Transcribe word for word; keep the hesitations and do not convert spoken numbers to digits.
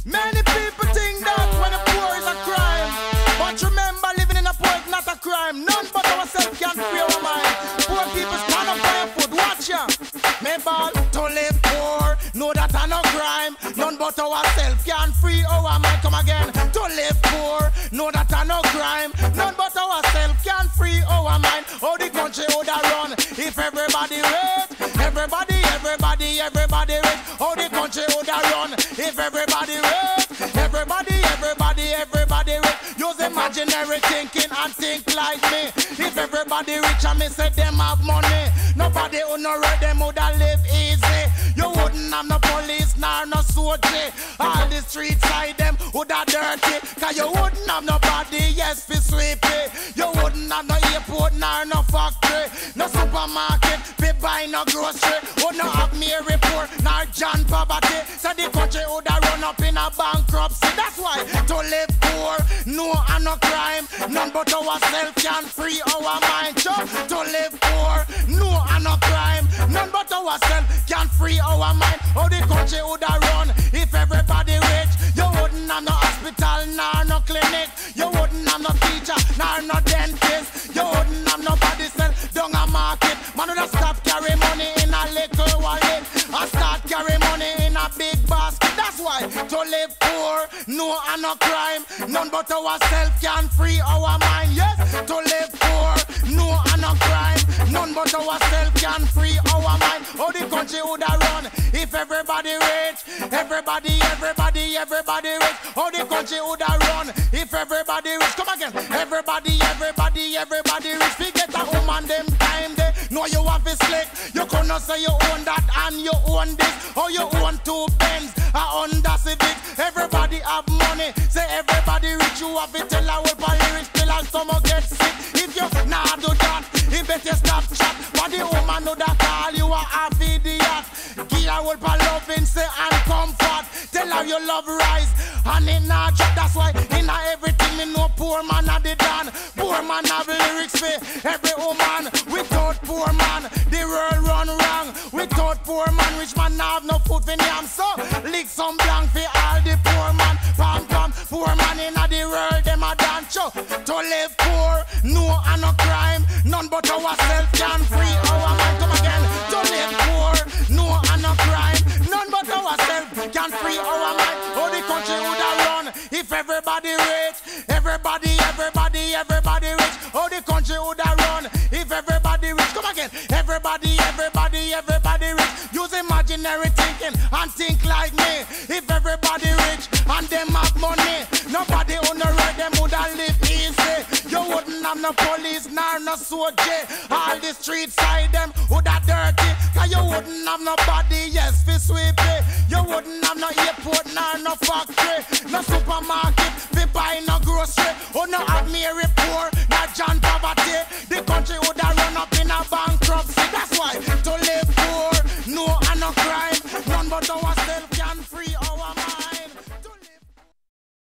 Many people think that when the poor is a crime, but remember, living in a poor is not a crime. None but ourselves can free our mind. Poor people stand up for your food, watch ya. Remember, to live poor, know that I no crime. None but ourselves can free our mind. Come again, to live poor, know that I no crime. None but ourselves can free our mind. How the country would have run if everybody rich, everybody, everybody, everybody rich. How the country would have run if everybody rich, everybody, everybody, everybody rich. Use imaginary thinking and think like me. If everybody rich and me say them have money, nobody who no read them would have live easy. You wouldn't have no police nor no soldier. All the street side them would have dirty. Cause you wouldn't have nobody, yes, fi sweep it. You wouldn't have no airport nor no factory, no supermarket, fi buy no grocery. Would not have me a report nor John poverty. So the country would have run up in a bankruptcy. That's why to live poor, no and no crime. None but ourselves can free our mind. Just to live poor, no and no crime. None but ourselves can free our mind. How the country would have run if everybody rich? You wouldn't have no hospital nor no clinic. You wouldn't have no teacher nor no dentist. You wouldn't have nobody sell down a market. Man would have stop carry money in a little wallet and start carry money in a big basket. That's why to live poor, no and no crime. None but ourselves can free our mind. Yes, to live poor, no and no crime. None but ourselves can free our mind. How the country would have run if everybody rich, everybody, everybody, everybody rich. How the country would have run if everybody rich. Come again, everybody, everybody, everybody rich. We get a woman them time they know you have a slick. You gonna say you own that and you own this. Or you own two pens, a Honda Civic. Everybody have money, say everybody rich. You have it tell a whole pile lyrics till and some get sick. If you nah do that, he better Snapchat. But the woman know that call you a half idiot. Give a whole pile loving, say and comfort. Tell her your love rise and it not drop. That's why in everything me know poor man a the done. Poor man have lyrics for every woman. Without poor man, the world run wrong. Without poor man, rich man have no food for yam. So lick some blank for all the poor man. Pam pam, poor man in the world them a dance. To live poor, no and no crime. None but ourselves can free our mind. Come again. To live poor, no and no crime. None but ourselves can free our mind. How the country would have run if everybody rich, everybody, everybody, everybody rich. How the country would have run if everybody rich. Come again. Everybody, everybody, everybody rich. Use imaginary thinking and think like me. If everybody rich and them have money, nobody on the road them would have live easy. You wouldn't have no police nor no soldier. All the street side them would have dirty. Cause you wouldn't have nobody, yes, fi sweep it. You wouldn't have no airport nor no factory, no supermarket, fi buy no grocery. Would not have me a report, not John poverty. The country would have run up in a bar.